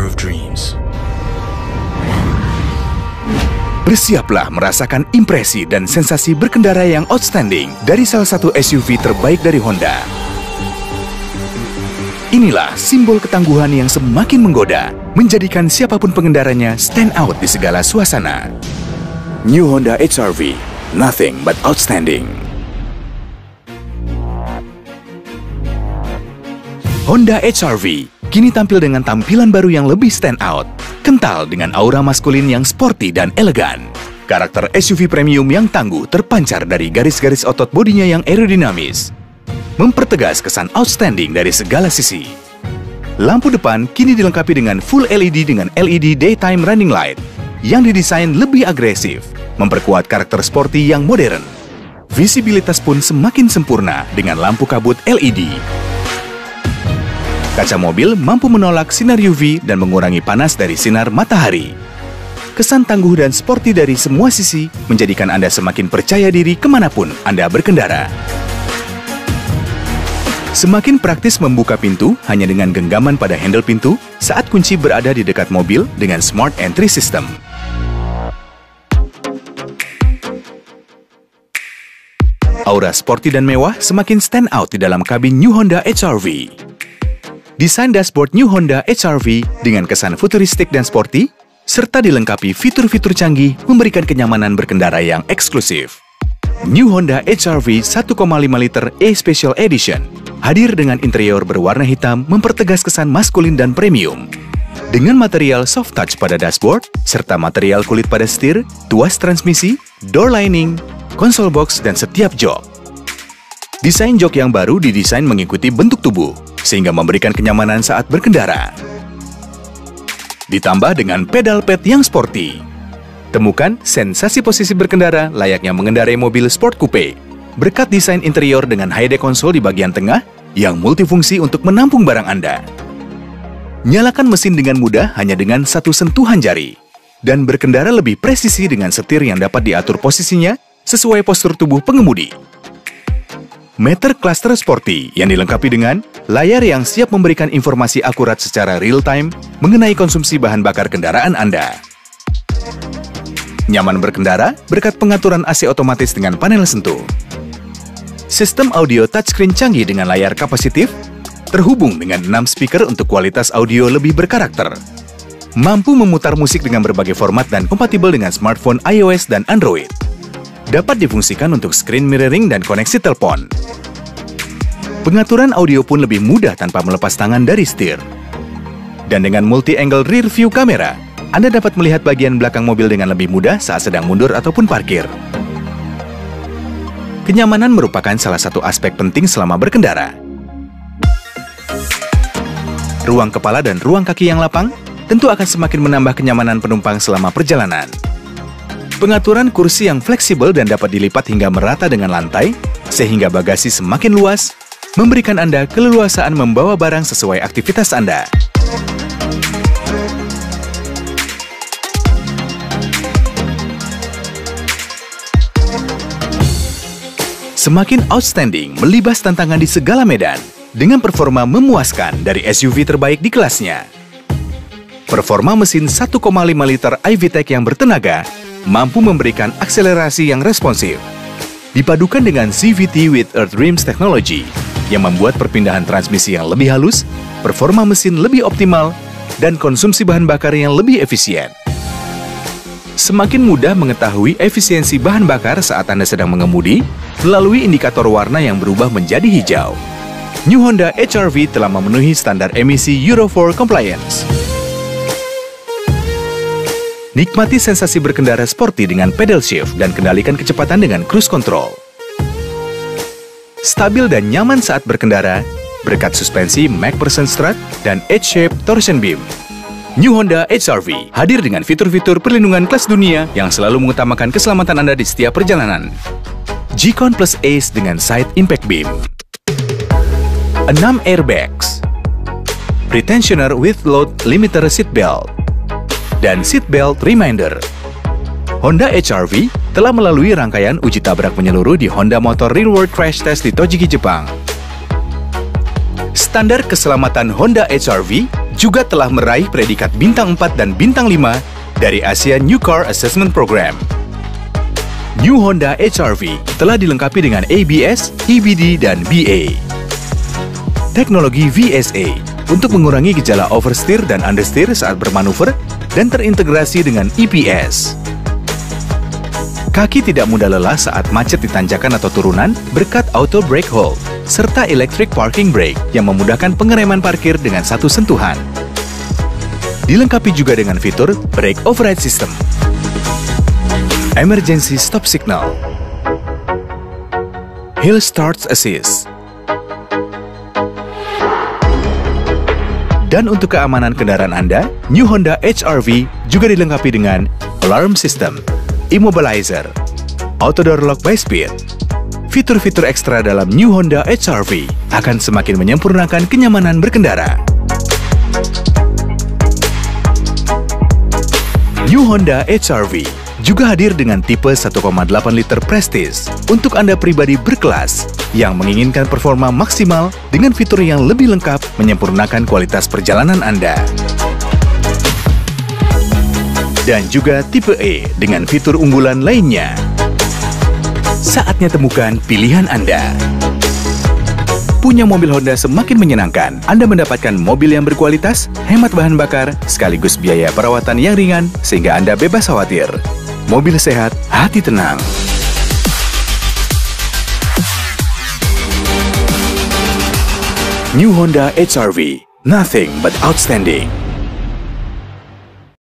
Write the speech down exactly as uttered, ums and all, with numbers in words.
power of dreams. Bersiaplah merasakan impresi dan sensasi berkendara yang outstanding dari salah satu S U V terbaik dari Honda. Inilah simbol ketangguhan yang semakin menggoda, menjadikan siapapun pengendaranya stand out di segala suasana. New Honda H R V, nothing but outstanding. Honda H R V kini tampil dengan tampilan baru yang lebih stand out, kental dengan aura maskulin yang sporty dan elegan. Karakter S U V premium yang tangguh terpancar dari garis-garis otot bodinya yang aerodinamis, mempertegas kesan outstanding dari segala sisi. Lampu depan kini dilengkapi dengan full L E D dengan L E D Daytime Running Light yang didesain lebih agresif, memperkuat karakter sporty yang modern. Visibilitas pun semakin sempurna dengan lampu kabut L E D. Kaca mobil mampu menolak sinar U V dan mengurangi panas dari sinar matahari. Kesan tangguh dan sporty dari semua sisi menjadikan Anda semakin percaya diri kemanapun Anda berkendara. Semakin praktis membuka pintu hanya dengan genggaman pada handle pintu saat kunci berada di dekat mobil dengan Smart Entry System. Aura sporty dan mewah semakin stand out di dalam kabin New Honda H R V. Desain dashboard New Honda H R V dengan kesan futuristik dan sporty, serta dilengkapi fitur-fitur canggih memberikan kenyamanan berkendara yang eksklusif. New Honda H R V satu koma lima liter E Special Edition hadir dengan interior berwarna hitam mempertegas kesan maskulin dan premium. Dengan material soft touch pada dashboard, serta material kulit pada setir, tuas transmisi, door lining, konsol box, dan setiap jok. Desain jok yang baru didesain mengikuti bentuk tubuh, sehingga memberikan kenyamanan saat berkendara. Ditambah dengan pedal pad yang sporty. Temukan sensasi posisi berkendara layaknya mengendarai mobil sport coupe, berkat desain interior dengan high-deck konsol di bagian tengah yang multifungsi untuk menampung barang Anda. Nyalakan mesin dengan mudah hanya dengan satu sentuhan jari, dan berkendara lebih presisi dengan setir yang dapat diatur posisinya sesuai postur tubuh pengemudi. Meter cluster sporty yang dilengkapi dengan layar yang siap memberikan informasi akurat secara real-time mengenai konsumsi bahan bakar kendaraan Anda. Nyaman berkendara berkat pengaturan A C otomatis dengan panel sentuh. Sistem audio touchscreen canggih dengan layar kapasitif, terhubung dengan enam speaker untuk kualitas audio lebih berkarakter. Mampu memutar musik dengan berbagai format dan kompatibel dengan smartphone iOS dan Android. Dapat difungsikan untuk screen mirroring dan koneksi telepon. Pengaturan audio pun lebih mudah tanpa melepas tangan dari setir. Dan dengan multi-angle rear view kamera, Anda dapat melihat bagian belakang mobil dengan lebih mudah saat sedang mundur ataupun parkir. Kenyamanan merupakan salah satu aspek penting selama berkendara. Ruang kepala dan ruang kaki yang lapang tentu akan semakin menambah kenyamanan penumpang selama perjalanan. Pengaturan kursi yang fleksibel dan dapat dilipat hingga merata dengan lantai, sehingga bagasi semakin luas, memberikan Anda keleluasaan membawa barang sesuai aktivitas Anda. Semakin outstanding melibas tantangan di segala medan, dengan performa memuaskan dari S U V terbaik di kelasnya. Performa mesin satu koma lima liter I V TEC yang bertenaga, mampu memberikan akselerasi yang responsif. Dipadukan dengan C V T with Earth Rims Technology yang membuat perpindahan transmisi yang lebih halus, performa mesin lebih optimal, dan konsumsi bahan bakar yang lebih efisien. Semakin mudah mengetahui efisiensi bahan bakar saat Anda sedang mengemudi melalui indikator warna yang berubah menjadi hijau. New Honda H R V telah memenuhi standar emisi Euro empat Compliance. Nikmati sensasi berkendara sporty dengan pedal shift dan kendalikan kecepatan dengan cruise control. Stabil dan nyaman saat berkendara berkat suspensi MacPherson Strut dan H-Shape Torsion Beam. New Honda H R V hadir dengan fitur-fitur perlindungan kelas dunia yang selalu mengutamakan keselamatan Anda di setiap perjalanan. G-Con Plus Ace dengan Side Impact Beam. enam airbags. Pretensioner with load limiter seatbelt. Dan seatbelt reminder. Honda H R V telah melalui rangkaian uji tabrak menyeluruh di Honda Motor Real World Crash Test di Tochigi, Jepang. Standar keselamatan Honda H R V juga telah meraih predikat bintang empat dan bintang lima dari Asia New Car Assessment Program. New Honda H R V telah dilengkapi dengan A B S, E B D, dan B A. Teknologi V S A untuk mengurangi gejala oversteer dan understeer saat bermanuver dan terintegrasi dengan E P S. Kaki tidak mudah lelah saat macet di tanjakan atau turunan berkat auto brake hold, serta electric parking brake yang memudahkan pengereman parkir dengan satu sentuhan. Dilengkapi juga dengan fitur brake override system, emergency stop signal, hill start assist. Dan untuk keamanan kendaraan Anda, New Honda H R V juga dilengkapi dengan alarm system, immobilizer, auto door lock by speed. Fitur-fitur ekstra dalam New Honda H R V akan semakin menyempurnakan kenyamanan berkendara. New Honda H R V juga hadir dengan tipe satu koma delapan liter Prestige untuk Anda pribadi berkelas yang menginginkan performa maksimal dengan fitur yang lebih lengkap menyempurnakan kualitas perjalanan Anda. Dan juga tipe E dengan fitur unggulan lainnya. Saatnya temukan pilihan Anda. Punya mobil Honda semakin menyenangkan. Anda mendapatkan mobil yang berkualitas, hemat bahan bakar, sekaligus biaya perawatan yang ringan, sehingga Anda bebas khawatir. Mobil sehat, hati tenang. New Honda H R V, nothing but outstanding.